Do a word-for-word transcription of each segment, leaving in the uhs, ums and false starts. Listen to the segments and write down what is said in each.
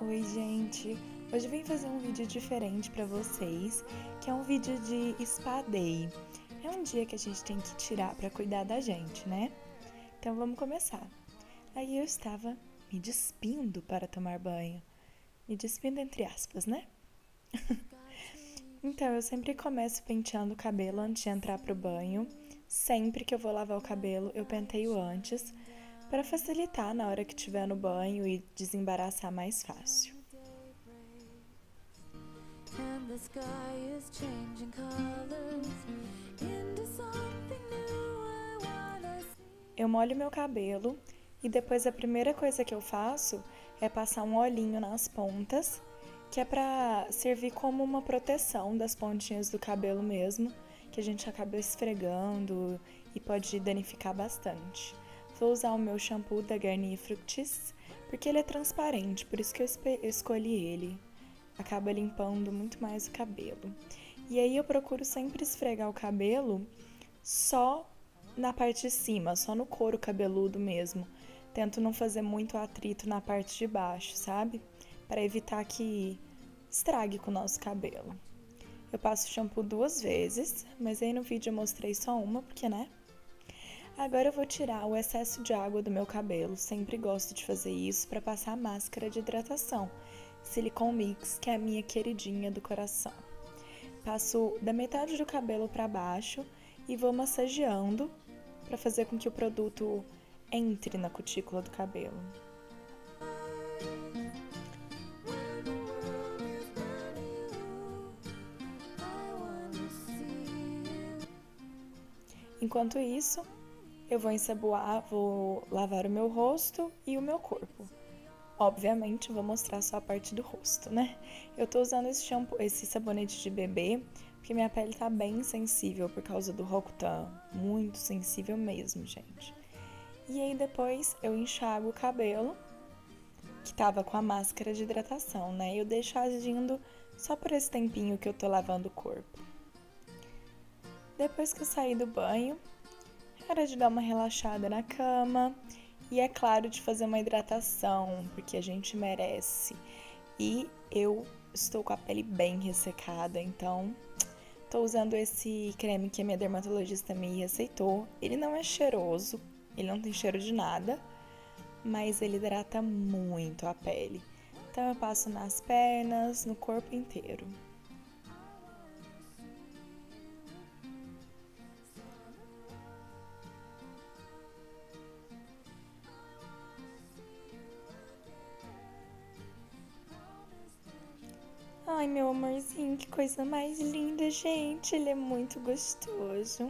Oi, gente! Hoje eu vim fazer um vídeo diferente pra vocês, que é um vídeo de spa day. É um dia que a gente tem que tirar pra cuidar da gente, né? Então vamos começar. Aí eu estava me despindo para tomar banho. Me despindo entre aspas, né? Então eu sempre começo penteando o cabelo antes de entrar pro banho. Sempre que eu vou lavar o cabelo, eu penteio antes, para facilitar na hora que estiver no banho e desembaraçar mais fácil. Eu molho meu cabelo e depois a primeira coisa que eu faço é passar um olhinho nas pontas, que é para servir como uma proteção das pontinhas do cabelo mesmo, que a gente acaba esfregando e pode danificar bastante. Vou usar o meu shampoo da Garnier Fructis, porque ele é transparente, por isso que eu escolhi ele. Acaba limpando muito mais o cabelo. E aí eu procuro sempre esfregar o cabelo só na parte de cima, só no couro cabeludo mesmo. Tento não fazer muito atrito na parte de baixo, sabe? Para evitar que estrague com o nosso cabelo. Eu passo o shampoo duas vezes, mas aí no vídeo eu mostrei só uma, porque né? Agora eu vou tirar o excesso de água do meu cabelo. Sempre gosto de fazer isso para passar a máscara de hidratação Silicone Mix, que é a minha queridinha do coração. Passo da metade do cabelo para baixo e vou massageando para fazer com que o produto entre na cutícula do cabelo. Enquanto isso, eu vou ensaboar, vou lavar o meu rosto e o meu corpo. Obviamente, vou mostrar só a parte do rosto, né? Eu tô usando esse shampoo, esse sabonete de bebê, porque minha pele tá bem sensível por causa do Roacutan. Muito sensível mesmo, gente. E aí depois eu enxago o cabelo, que tava com a máscara de hidratação, né? Eu deixo agindo só por esse tempinho que eu tô lavando o corpo. Depois que eu saí do banho, era de dar uma relaxada na cama. E é claro, de fazer uma hidratação, porque a gente merece. E eu estou com a pele bem ressecada, então estou usando esse creme que a minha dermatologista me receitou. Ele não é cheiroso, ele não tem cheiro de nada, mas ele hidrata muito a pele. Então eu passo nas pernas, no corpo inteiro. Ai, meu amorzinho, que coisa mais linda, gente. Ele é muito gostoso.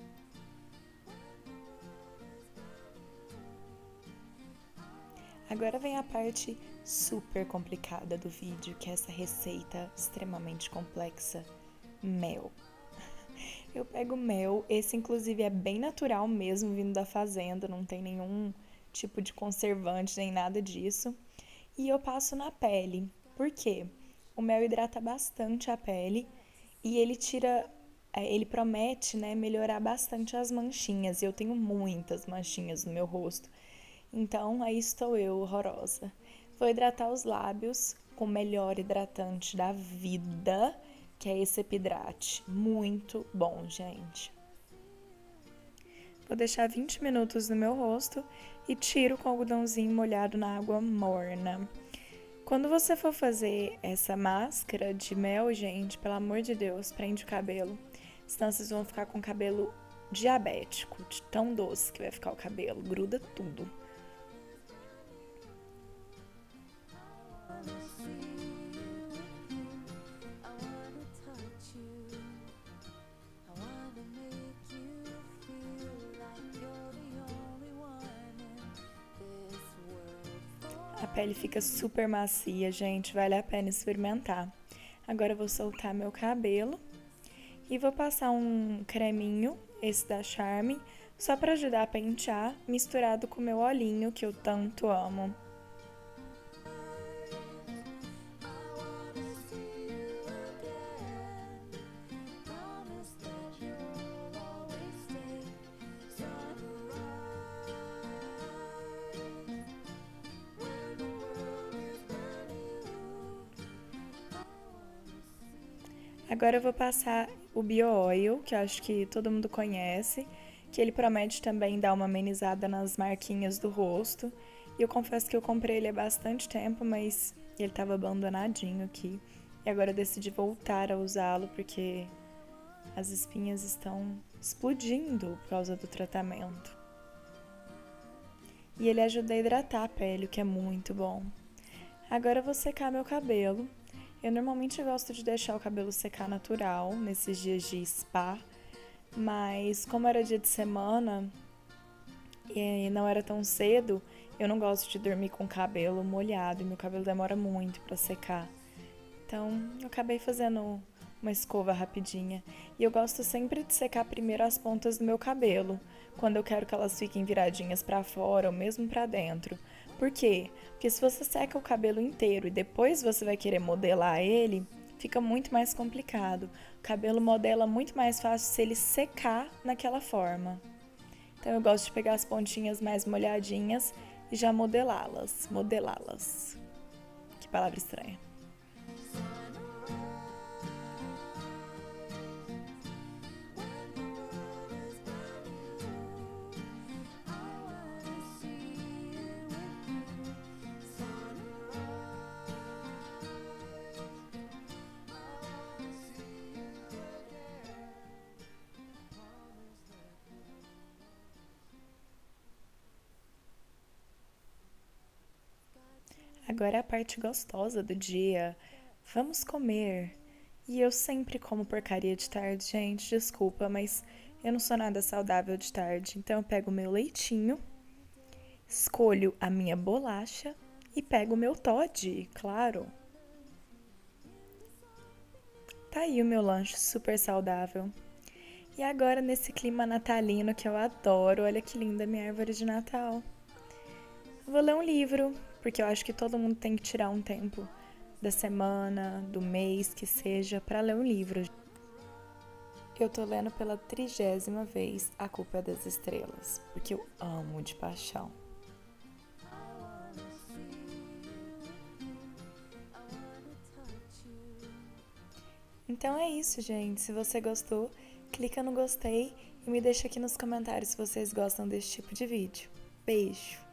Agora vem a parte super complicada do vídeo, que é essa receita extremamente complexa, mel. Eu pego mel, esse inclusive é bem natural mesmo, vindo da fazenda, não tem nenhum tipo de conservante nem nada disso. E eu passo na pele. Por quê? O mel hidrata bastante a pele e ele tira, ele promete, né, melhorar bastante as manchinhas. Eu tenho muitas manchinhas no meu rosto, então aí estou eu, horrorosa. Vou hidratar os lábios com o melhor hidratante da vida, que é esse Epidrate. Muito bom, gente. Vou deixar vinte minutos no meu rosto e tiro com o algodãozinho molhado na água morna. Quando você for fazer essa máscara de mel, gente, pelo amor de Deus, prende o cabelo. Senão vocês vão ficar com o cabelo diabético, de tão doce que vai ficar o cabelo. Gruda tudo. A pele fica super macia, gente, vale a pena experimentar. Agora eu vou soltar meu cabelo e vou passar um creminho, esse da Charme, só para ajudar a pentear, misturado com o meu olhinho, que eu tanto amo. Agora eu vou passar o Bio Oil, que eu acho que todo mundo conhece, que ele promete também dar uma amenizada nas marquinhas do rosto. E eu confesso que eu comprei ele há bastante tempo, mas ele estava abandonadinho aqui. E agora eu decidi voltar a usá-lo porque as espinhas estão explodindo por causa do tratamento. E ele ajuda a hidratar a pele, o que é muito bom. Agora eu vou secar meu cabelo. Eu normalmente gosto de deixar o cabelo secar natural nesses dias de spa, mas como era dia de semana e não era tão cedo, eu não gosto de dormir com o cabelo molhado e meu cabelo demora muito para secar. Então eu acabei fazendo uma escova rapidinha. E eu gosto sempre de secar primeiro as pontas do meu cabelo, quando eu quero que elas fiquem viradinhas para fora ou mesmo para dentro. Por quê? Porque se você seca o cabelo inteiro e depois você vai querer modelar ele, fica muito mais complicado. O cabelo modela muito mais fácil se ele secar naquela forma. Então eu gosto de pegar as pontinhas mais molhadinhas e já modelá-las. Modelá-las. Que palavra estranha. Agora é a parte gostosa do dia. Vamos comer. E eu sempre como porcaria de tarde, gente, desculpa, mas eu não sou nada saudável de tarde. Então eu pego o meu leitinho, escolho a minha bolacha e pego o meu Toddy, claro. Tá aí o meu lanche super saudável. E agora nesse clima natalino que eu adoro, olha que linda minha árvore de Natal. Vou ler um livro, porque eu acho que todo mundo tem que tirar um tempo da semana, do mês, que seja, para ler um livro. Eu tô lendo pela trigésima vez A Culpa é das Estrelas, porque eu amo de paixão. Então é isso, gente. Se você gostou, clica no gostei e me deixa aqui nos comentários se vocês gostam desse tipo de vídeo. Beijo!